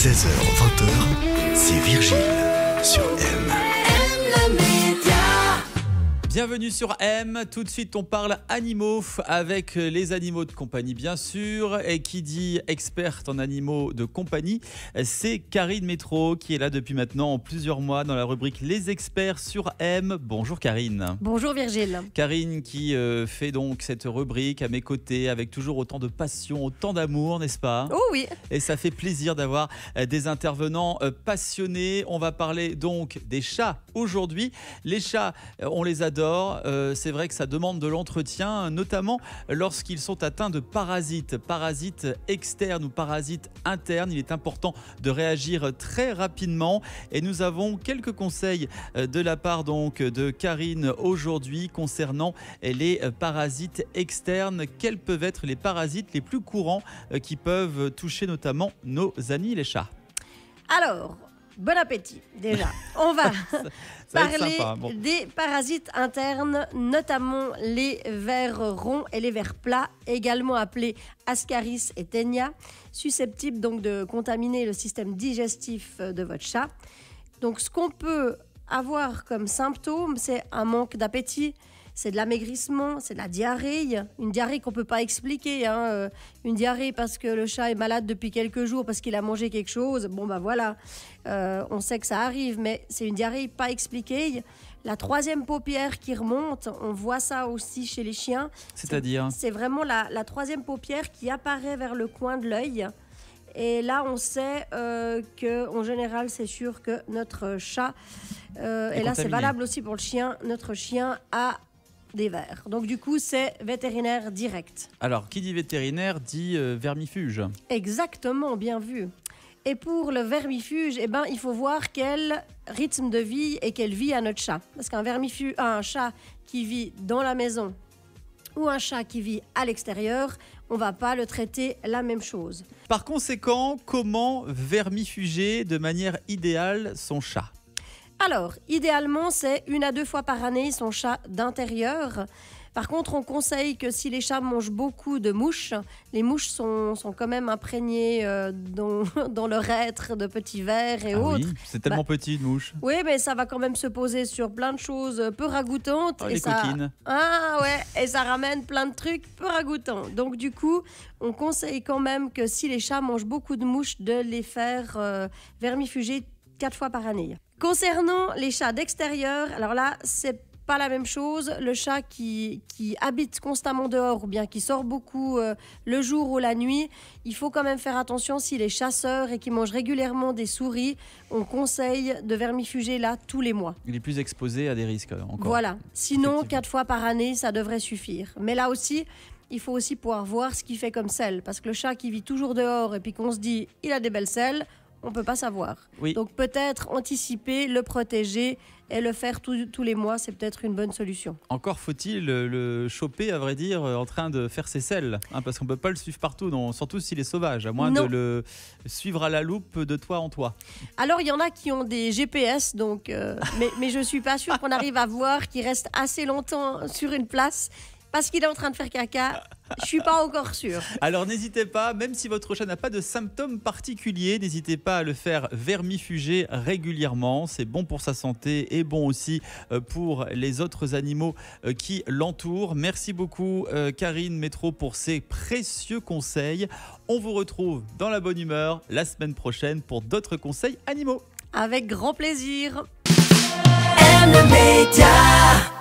16h20, c'est Virgile sur M. Bienvenue sur M, tout de suite on parle animaux avec les animaux de compagnie bien sûr, et qui dit experte en animaux de compagnie, c'est Karine Métro qui est là depuis maintenant plusieurs mois dans la rubrique Les Experts sur M. Bonjour Karine. Bonjour Virgile. Karine qui fait donc cette rubrique à mes côtés avec toujours autant de passion, autant d'amour, n'est-ce pas ? Oh oui. Et ça fait plaisir d'avoir des intervenants passionnés. On va parler donc des chats aujourd'hui. Les chats, on les adore. C'est vrai que ça demande de l'entretien, notamment lorsqu'ils sont atteints de parasites externes ou parasites internes. Il est important de réagir très rapidement et nous avons quelques conseils de la part donc de Karine aujourd'hui concernant les parasites externes. Quels peuvent être les parasites les plus courants qui peuvent toucher notamment nos amis les chats ? Alors, bon appétit déjà. On va parler Bon. des parasites internes, notamment les vers ronds et les vers plats, également appelés Ascaris et Ténia, susceptibles donc de contaminer le système digestif de votre chat. Donc ce qu'on peut avoir comme symptômes, c'est un manque d'appétit, c'est de l'amaigrissement, c'est de la diarrhée. Une diarrhée qu'on ne peut pas expliquer. Une diarrhée parce que le chat est malade depuis quelques jours, parce qu'il a mangé quelque chose. Bon, ben voilà, on sait que ça arrive, mais c'est une diarrhée pas expliquée. La troisième paupière qui remonte, on voit ça aussi chez les chiens. C'est-à-dire ? C'est vraiment la troisième paupière qui apparaît vers le coin de l'œil. Et là, on sait qu'en général, c'est sûr que notre chat, et là, contaminé. C'est valable aussi pour le chien, notre chien a des vers. Donc du coup, c'est vétérinaire direct. Alors, qui dit vétérinaire dit vermifuge. Exactement, bien vu. Et pour le vermifuge, il faut voir quel rythme de vie et quelle vie a notre chat. Parce un chat qui vit dans la maison ou un chat qui vit à l'extérieur, on ne va pas le traiter la même chose. Par conséquent, comment vermifuger de manière idéale son chat ? Alors, idéalement, c'est 1 à 2 fois par année son chat d'intérieur. Par contre, on conseille que si les chats mangent beaucoup de mouches, les mouches sont quand même imprégnées dans leur être de petits vers et autres. Oui, c'est tellement petit une mouche. Oui, mais ça va quand même se poser sur plein de choses peu ragoûtantes. Oh, les coquines. Ah ouais, et ça ramène plein de trucs peu ragoûtants. Donc du coup, on conseille quand même que si les chats mangent beaucoup de mouches, de les faire vermifuger 4 fois par année. Concernant les chats d'extérieur, alors là, c'est pas la même chose. Le chat qui habite constamment dehors ou bien qui sort beaucoup le jour ou la nuit, il faut quand même faire attention s'il est chasseur et qu'il mange régulièrement des souris. On conseille de vermifuger là tous les mois. Il est plus exposé à des risques encore. Voilà. Sinon, 4 fois par année, ça devrait suffire. Mais là aussi, il faut aussi pouvoir voir ce qu'il fait comme selle. Parce que le chat qui vit toujours dehors et puis qu'on se dit il a des belles selles, on ne peut pas savoir. Oui. Donc peut-être anticiper, le protéger et le faire tous les mois, c'est peut-être une bonne solution. Encore faut-il le choper, à vrai dire, en train de faire ses selles. Parce qu'on ne peut pas le suivre partout, surtout s'il est sauvage, à moins de le suivre à la loupe de toi en toi. Alors il y en a qui ont des GPS, donc, mais je ne suis pas sûre qu'on arrive à voir qu'il reste assez longtemps sur une place. Parce qu'il est en train de faire caca, je ne suis pas encore sûre. Alors n'hésitez pas, même si votre chat n'a pas de symptômes particuliers, n'hésitez pas à le faire vermifuger régulièrement. C'est bon pour sa santé et bon aussi pour les autres animaux qui l'entourent. Merci beaucoup Karine Métro pour ces précieux conseils. On vous retrouve dans la bonne humeur la semaine prochaine pour d'autres conseils animaux. Avec grand plaisir. M Média.